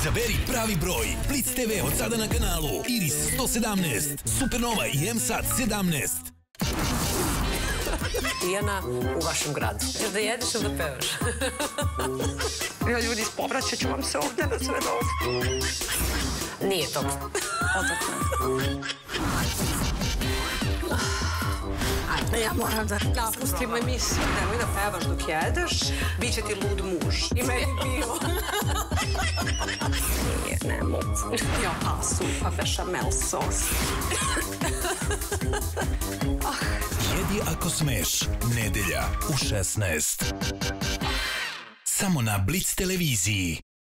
Izaberi pravi broj. Blitz TV od sada na kanalu Iris 117, Supernova i M-Sat 17. Tijana u vašem gradu. Ćeš da jedeš ili da pevaš? Ja, ljudi, ispovraćat ću vam se ovdje na sve dođe. Nije to. Odakle. Ajde, ja moram da napustim emisiju. Nemoj da pevaš dok jedeš, bit će ti lud muž. I meni pivo. Nije, ne mogu. Ja, pasu, pa bešamel sos. Jedi ako smeš, nedelja u 16. Samo na Blitz televiziji.